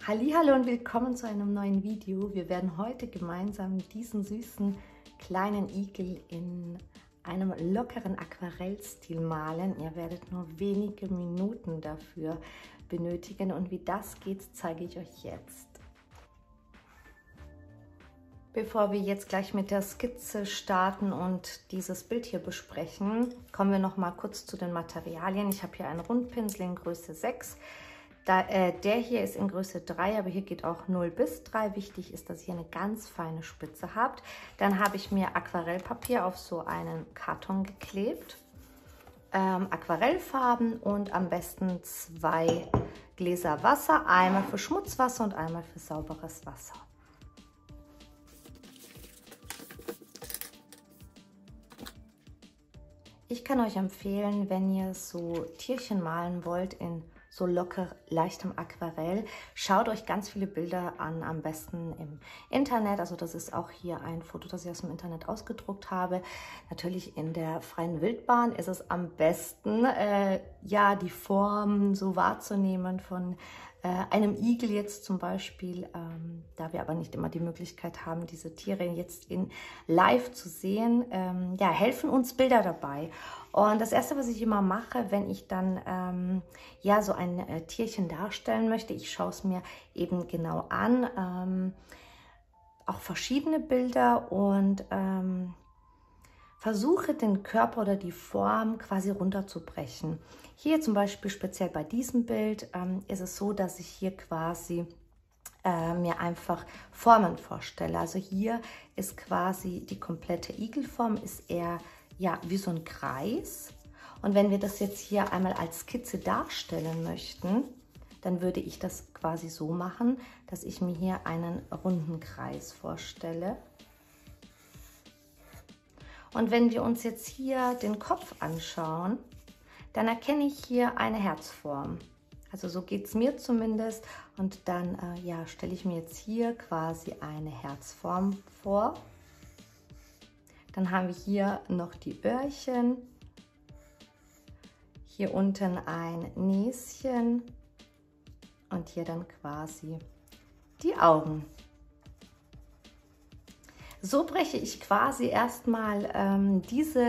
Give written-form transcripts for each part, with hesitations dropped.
Hallihallo und willkommen zu einem neuen Video. Wir werden heute gemeinsam diesen süßen kleinen Igel in einem lockeren Aquarellstil malen. Ihr werdet nur wenige Minuten dafür benötigen und wie das geht, zeige ich euch jetzt. Bevor wir jetzt gleich mit der Skizze starten und dieses Bild hier besprechen, kommen wir noch mal kurz zu den Materialien. Ich habe hier einen Rundpinsel in Größe 6. Der hier ist in Größe 3, aber hier geht auch 0 bis 3. Wichtig ist, dass ihr eine ganz feine Spitze habt. Dann habe ich mir Aquarellpapier auf so einen Karton geklebt. Aquarellfarben und am besten 2 Gläser Wasser. Einmal für Schmutzwasser und einmal für sauberes Wasser. Ich kann euch empfehlen, wenn ihr so Tierchen malen wollt in so locker leichtem Aquarell, schaut euch ganz viele Bilder an, am besten im Internet. Also das ist auch hier ein Foto, das ich aus dem Internet ausgedruckt habe. Natürlich in der freien Wildbahn ist es am besten, ja, die Form so wahrzunehmen von einem Igel jetzt zum Beispiel, da wir aber nicht immer die Möglichkeit haben, diese Tiere jetzt in live zu sehen, ja, helfen uns Bilder dabei. Und das Erste, was ich immer mache, wenn ich dann ja, so ein Tierchen darstellen möchte, ich schaue es mir eben genau an, auch verschiedene Bilder und versuche den Körper oder die Form quasi runterzubrechen. Hier zum Beispiel speziell bei diesem Bild ist es so, dass ich hier quasi mir einfach Formen vorstelle. Also hier ist quasi die komplette Igelform, ist eher ja, wie so ein Kreis. Und wenn wir das jetzt hier einmal als Skizze darstellen möchten, dann würde ich das quasi so machen, dass ich mir hier einen runden Kreis vorstelle. Und wenn wir uns jetzt hier den Kopf anschauen, dann erkenne ich hier eine Herzform. Also so geht es mir zumindest. Und dann ja, stelle ich mir jetzt hier quasi eine Herzform vor. Dann haben wir hier noch die Öhrchen. Hier unten ein Näschen. Und hier dann quasi die Augen. So breche ich quasi erstmal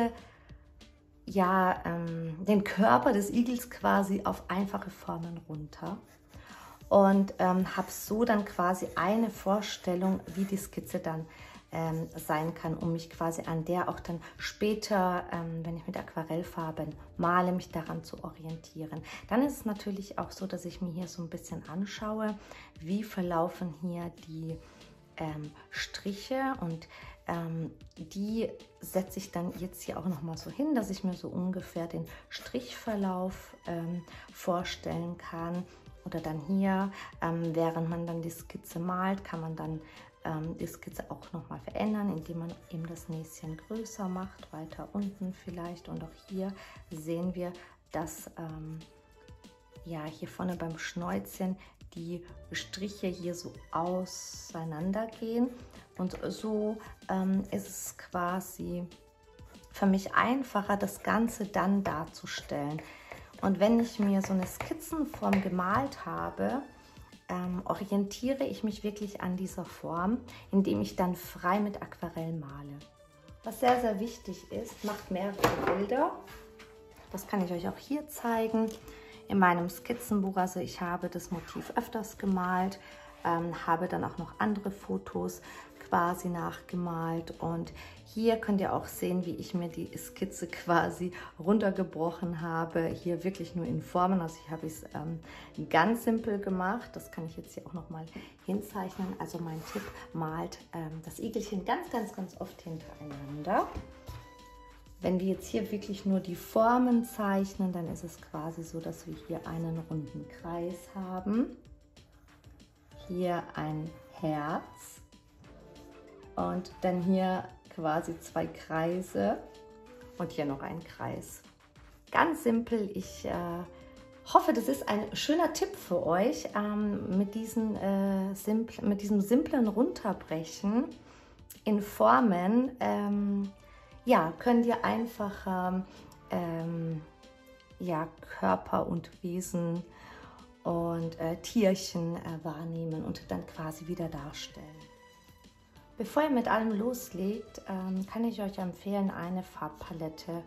den Körper des Igels quasi auf einfache Formen runter und habe so dann quasi eine Vorstellung, wie die Skizze dann sein kann, um mich quasi an der auch dann später, wenn ich mit Aquarellfarben male, mich daran zu orientieren. Dann ist es natürlich auch so, dass ich mir hier so ein bisschen anschaue, wie verlaufen hier die Striche und die setze ich dann jetzt hier auch noch mal so hin, dass ich mir so ungefähr den Strichverlauf vorstellen kann. Oder dann hier, während man dann die Skizze malt, kann man dann die Skizze auch noch mal verändern, indem man eben das Näschen größer macht, weiter unten vielleicht. Und auch hier sehen wir, dass ja, hier vorne beim Schnäuzchen die Striche hier so auseinandergehen und so ist es quasi für mich einfacher, das Ganze dann darzustellen. Und wenn ich mir so eine Skizzenform gemalt habe, orientiere ich mich wirklich an dieser Form, indem ich dann frei mit Aquarell male. Was sehr, sehr wichtig ist, macht mehrere Bilder. Das kann ich euch auch hier zeigen. In meinem Skizzenbuch, also ich habe das Motiv öfters gemalt, habe dann auch noch andere Fotos quasi nachgemalt und hier könnt ihr auch sehen, wie ich mir die Skizze quasi runtergebrochen habe, hier wirklich nur in Formen, also hier habe ich es ganz simpel gemacht, das kann ich jetzt hier auch noch mal hinzeichnen, also mein Tipp, malt das Igelchen ganz, ganz, ganz oft hintereinander. Wenn wir jetzt hier wirklich nur die Formen zeichnen, dann ist es quasi so, dass wir hier einen runden Kreis haben. Hier ein Herz und dann hier quasi 2 Kreise und hier noch ein Kreis. Ganz simpel. Ich hoffe, das ist ein schöner Tipp für euch mit diesem simplen Runterbrechen in Formen. Ja, könnt ihr einfach ja, Körper und Wesen und Tierchen wahrnehmen und dann quasi wieder darstellen. Bevor ihr mit allem loslegt, kann ich euch empfehlen, eine Farbpalette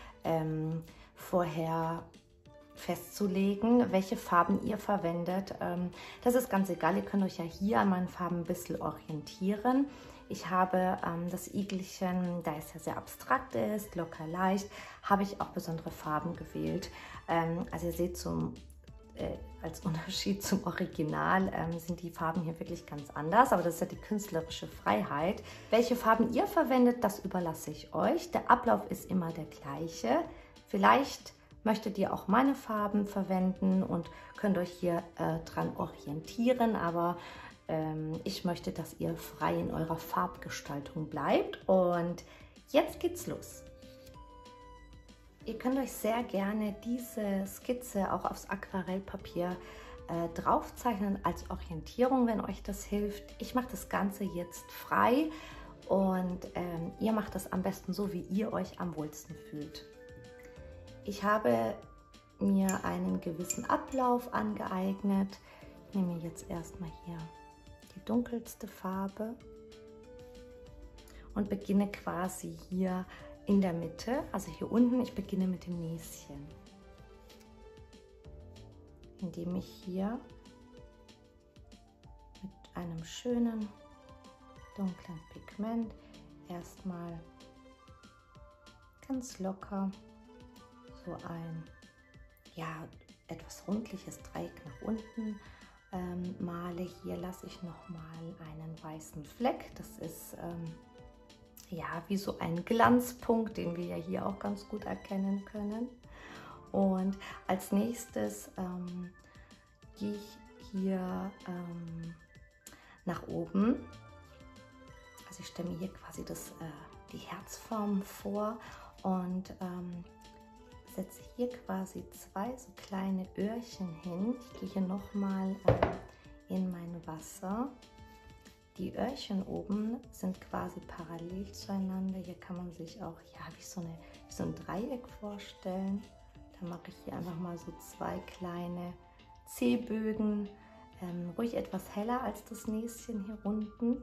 vorher festzulegen, welche Farben ihr verwendet. Das ist ganz egal, ihr könnt euch ja hier an meinen Farben ein bisschen orientieren. Ich habe das Igelchen, da es ja sehr abstrakt ist, locker leicht, habe ich auch besondere Farben gewählt. Also ihr seht, als Unterschied zum Original sind die Farben hier wirklich ganz anders, aber das ist ja die künstlerische Freiheit. Welche Farben ihr verwendet, das überlasse ich euch. Der Ablauf ist immer der gleiche. Vielleicht möchtet ihr auch meine Farben verwenden und könnt euch hier dran orientieren, aber ich möchte, dass ihr frei in eurer Farbgestaltung bleibt. Und jetzt geht's los. Ihr könnt euch sehr gerne diese Skizze auch aufs Aquarellpapier draufzeichnen als Orientierung, wenn euch das hilft. Ich mache das Ganze jetzt frei und ihr macht das am besten so, wie ihr euch am wohlsten fühlt. Ich habe mir einen gewissen Ablauf angeeignet. Ich nehme jetzt erstmal hier die dunkelste Farbe und beginne quasi hier in der Mitte, also hier unten. Ich beginne mit dem Näschen, indem ich hier mit einem schönen dunklen Pigment erstmal ganz locker so ein etwas rundliches Dreieck nach unten male. Hier lasse ich noch mal einen weißen Fleck. Das ist wie so ein Glanzpunkt, den wir ja hier auch ganz gut erkennen können. Und als nächstes gehe ich hier nach oben. Also ich stelle mir hier quasi die Herzform vor und setze hier quasi zwei so kleine Öhrchen hin. Ich gehe hier nochmal in mein Wasser. Die Öhrchen oben sind quasi parallel zueinander. Hier kann man sich auch wie so ein Dreieck vorstellen. Da mache ich hier einfach mal so zwei kleine C-Bögen, ruhig etwas heller als das Näschen hier unten.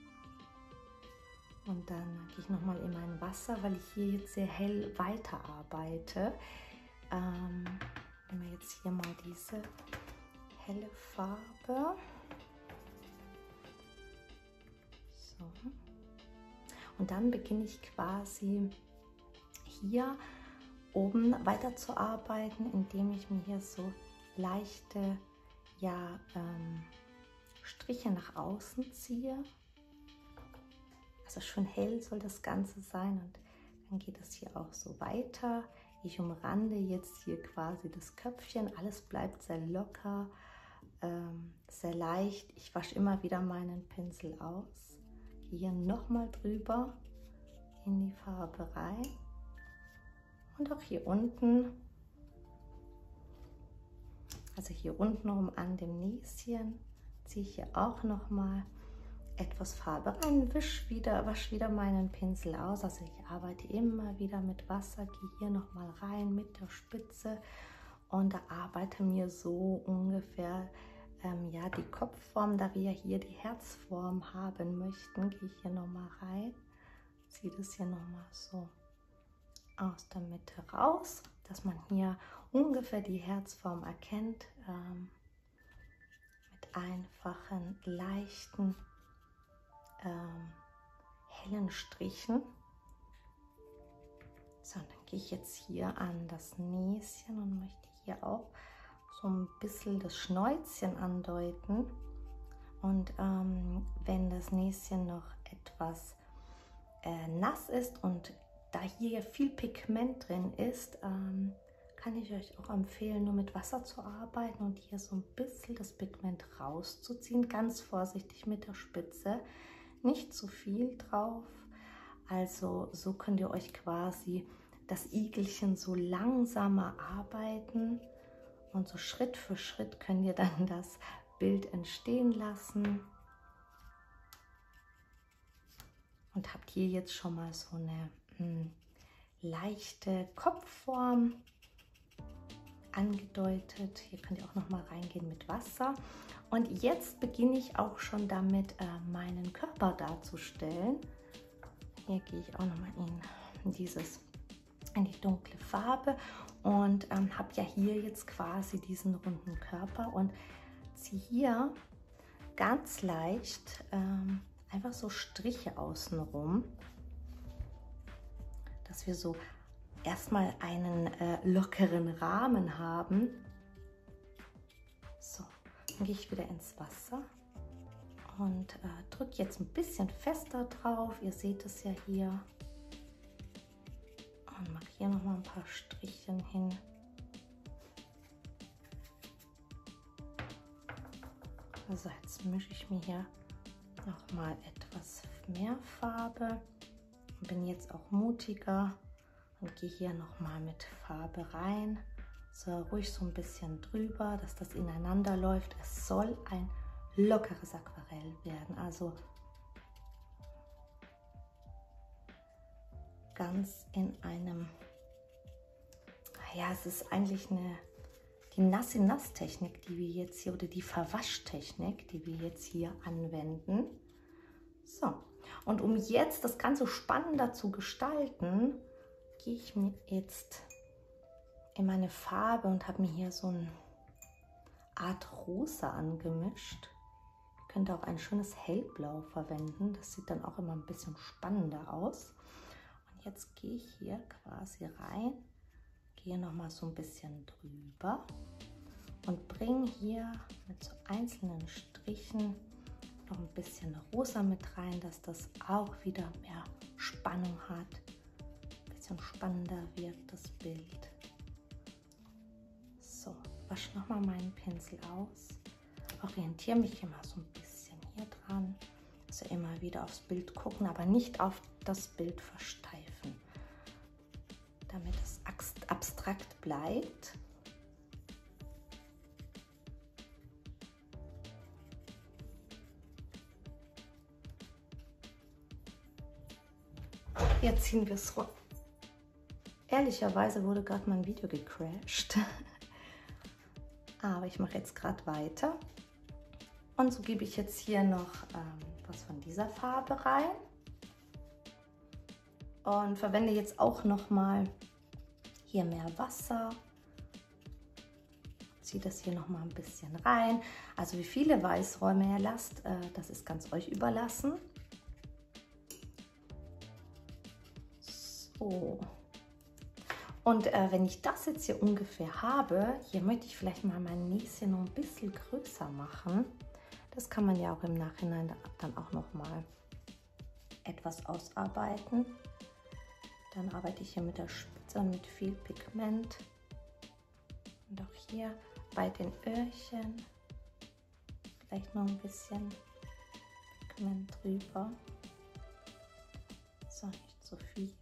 Und dann gehe ich nochmal in mein Wasser, weil ich hier jetzt sehr hell weiterarbeite. Nehmen wir jetzt hier mal diese helle Farbe. So. Und dann beginne ich quasi hier oben weiterzuarbeiten, indem ich mir hier so leichte Striche nach außen ziehe. Also schön hell soll das Ganze sein und dann geht es hier auch so weiter. Ich umrande jetzt hier quasi das Köpfchen. Alles bleibt sehr locker, sehr leicht. Ich wasche immer wieder meinen Pinsel aus. Gehe hier nochmal drüber in die Farbe rein. Und auch hier unten, also hier untenrum an dem Näschen, ziehe ich hier auch nochmal etwas Farbe rein, wasche wieder meinen Pinsel aus. Also ich arbeite immer wieder mit Wasser, gehe hier nochmal rein mit der Spitze und arbeite mir so ungefähr die Kopfform, da wir ja hier die Herzform haben möchten, gehe ich hier nochmal rein, ziehe das hier nochmal so aus der Mitte raus, dass man hier ungefähr die Herzform erkennt, mit einfachen, leichten hellen Strichen. So, und dann gehe ich jetzt hier an das Näschen und möchte hier auch so ein bisschen das Schnäuzchen andeuten. Und wenn das Näschen noch etwas nass ist und da hier viel Pigment drin ist, kann ich euch auch empfehlen, nur mit Wasser zu arbeiten und hier so ein bisschen das Pigment rauszuziehen. Ganz vorsichtig mit der Spitze. Nicht zu viel drauf, also so könnt ihr euch quasi das Igelchen so langsamer arbeiten und so Schritt für Schritt könnt ihr dann das Bild entstehen lassen. Und habt hier jetzt schon mal so eine leichte Kopfform. angedeutet. Hier könnt ihr auch noch mal reingehen mit Wasser. Und jetzt beginne ich auch schon damit, meinen Körper darzustellen. Hier gehe ich auch noch mal in die dunkle Farbe und habe ja hier jetzt quasi diesen runden Körper und ziehe hier ganz leicht einfach so Striche außenrum, dass wir so erstmal einen lockeren Rahmen haben. So, dann gehe ich wieder ins Wasser und drücke jetzt ein bisschen fester drauf. Ihr seht es ja hier. Und mache hier noch mal ein paar Strichchen hin. Also jetzt mische ich mir hier noch mal etwas mehr Farbe und bin jetzt auch mutiger und gehe hier noch mal mit Farbe rein. So ruhig so ein bisschen drüber, dass das ineinander läuft. Es soll ein lockeres Aquarell werden, also ganz in einem, ja, es ist eigentlich die Nass-in-Nass-Technik, die wir jetzt hier, oder die Verwaschtechnik, die wir jetzt hier anwenden. So, und um jetzt das Ganze spannender zu gestalten, gehe ich mir jetzt in meine Farbe und habe mir hier so eine Art Rosa angemischt. Ihr könnt auch ein schönes Hellblau verwenden, das sieht dann auch immer ein bisschen spannender aus. Und jetzt gehe ich hier quasi rein, gehe noch mal so ein bisschen drüber und bringe hier mit so einzelnen Strichen noch ein bisschen Rosa mit rein, dass das auch wieder mehr Spannung hat, ein bisschen spannender wirkt das Bild. So, wasche noch mal meinen Pinsel aus, orientiere mich immer so ein bisschen hier dran, also immer wieder aufs Bild gucken, aber nicht auf das Bild versteifen, damit es abstrakt bleibt. Jetzt ziehen wir es runter. Ehrlicherweise wurde gerade mein Video gecrashed. Aber ich mache jetzt gerade weiter. Und so gebe ich jetzt hier noch was von dieser Farbe rein. Und verwende jetzt auch noch mal hier mehr Wasser. Ziehe das hier noch mal ein bisschen rein. Also wie viele Weißräume ihr lasst, das ist ganz euch überlassen. So. Und wenn ich das jetzt hier ungefähr habe, hier möchte ich vielleicht mal mein Näschen noch ein bisschen größer machen. Das kann man ja auch im Nachhinein dann auch noch mal etwas ausarbeiten. Dann arbeite ich hier mit der Spitze und mit viel Pigment. Und auch hier bei den Öhrchen vielleicht noch ein bisschen Pigment drüber. So, nicht so viel.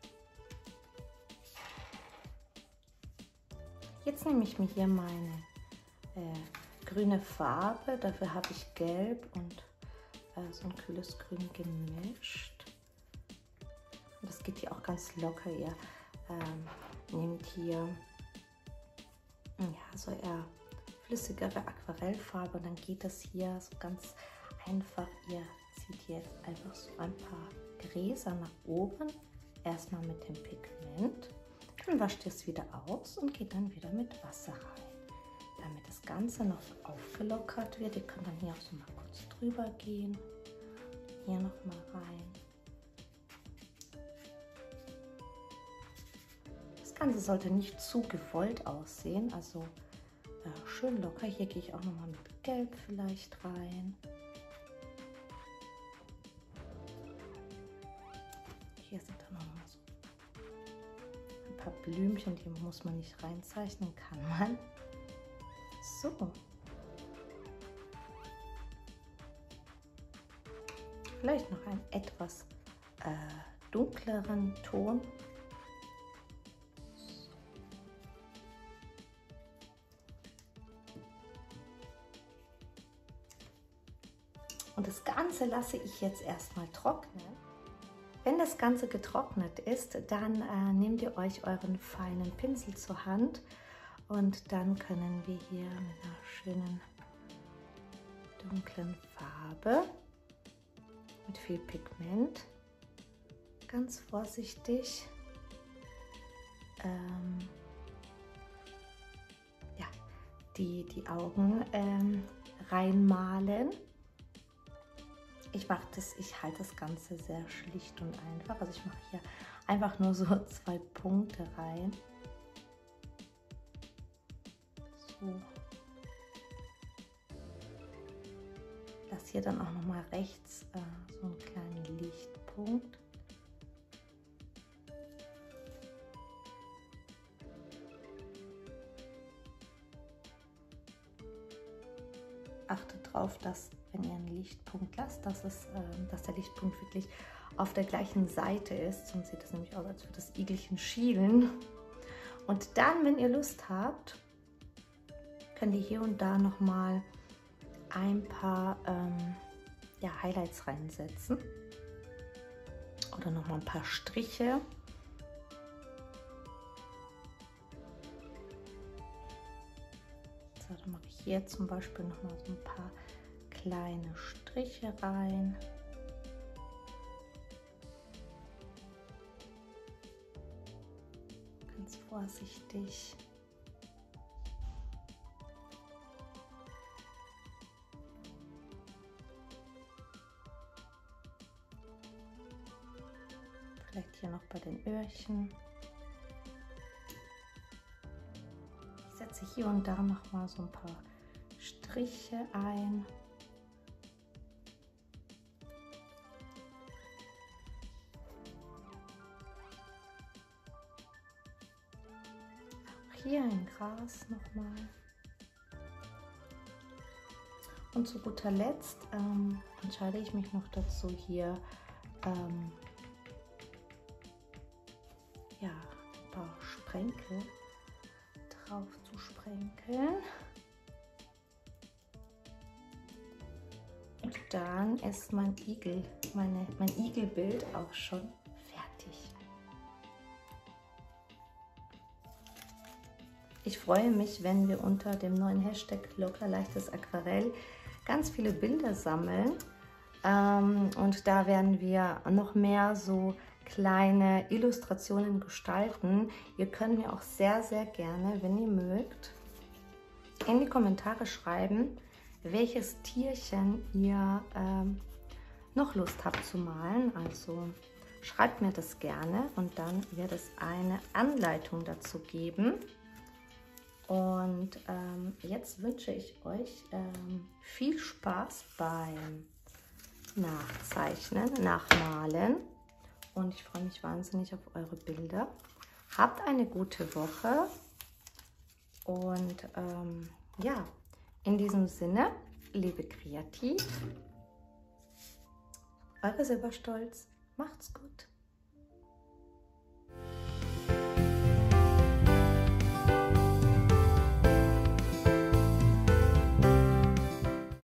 Jetzt nehme ich mir hier meine grüne Farbe. Dafür habe ich Gelb und so ein kühles Grün gemischt. Und das geht hier auch ganz locker. Ihr nehmt hier ja, so eher flüssigere Aquarellfarbe und dann geht das hier so ganz einfach. Ihr zieht hier jetzt einfach so ein paar Gräser nach oben. Erstmal mit dem Pigment. Dann wascht ihr es wieder aus und geht dann wieder mit Wasser rein, damit das Ganze noch so aufgelockert wird. Ihr könnt dann hier auch so mal kurz drüber gehen. Hier noch mal rein. Das Ganze sollte nicht zu gewollt aussehen, also schön locker. Hier gehe ich auch noch mal mit Gelb vielleicht rein. Hier sind dann noch mal so ein paar Blümchen, die muss man nicht reinzeichnen, kann man. So. Vielleicht noch einen etwas dunkleren Ton. Und das Ganze lasse ich jetzt erstmal trocknen. Wenn das Ganze getrocknet ist, dann nehmt ihr euch euren feinen Pinsel zur Hand Und dann können wir hier mit einer schönen dunklen Farbe mit viel Pigment ganz vorsichtig ja, die Augen reinmalen. Ich halte das Ganze sehr schlicht und einfach. Also ich mache hier einfach nur so 2 Punkte rein. So. Lass hier dann auch noch mal rechts so einen kleinen Lichtpunkt. Achtet darauf, dass, wenn ihr einen Lichtpunkt lasst, dass der Lichtpunkt wirklich auf der gleichen Seite ist. Sonst sieht es nämlich aus, als würde das Igelchen schielen. Und dann, wenn ihr Lust habt, könnt ihr hier und da noch mal ein paar ja, Highlights reinsetzen. Oder noch mal ein paar Striche. So, dann mache ich hier zum Beispiel noch mal so ein paar kleine Striche rein. Ganz vorsichtig. Vielleicht hier noch bei den Öhrchen. Ich setze hier und da noch mal so ein paar Striche ein. Auch hier ein Gras noch mal. Und zu guter Letzt entscheide ich mich noch dazu, hier ja, ein paar Sprenkel drauf zu sprenkeln. Und dann ist mein Igelbild auch schon fertig. Ich freue mich, wenn wir unter dem neuen Hashtag Lockler leichtes Aquarell ganz viele Bilder sammeln. Und da werden wir noch mehr so kleine Illustrationen gestalten. Ihr könnt mir auch sehr, sehr gerne, wenn ihr mögt, in die Kommentare schreiben, welches Tierchen ihr noch Lust habt zu malen. Also schreibt mir das gerne und dann wird es eine Anleitung dazu geben. Und jetzt wünsche ich euch viel Spaß beim Nachzeichnen, Nachmalen. Und ich freue mich wahnsinnig auf eure Bilder. Habt eine gute Woche. Und ja, in diesem Sinne, lebe kreativ. Eure Silberstolz. Macht's gut.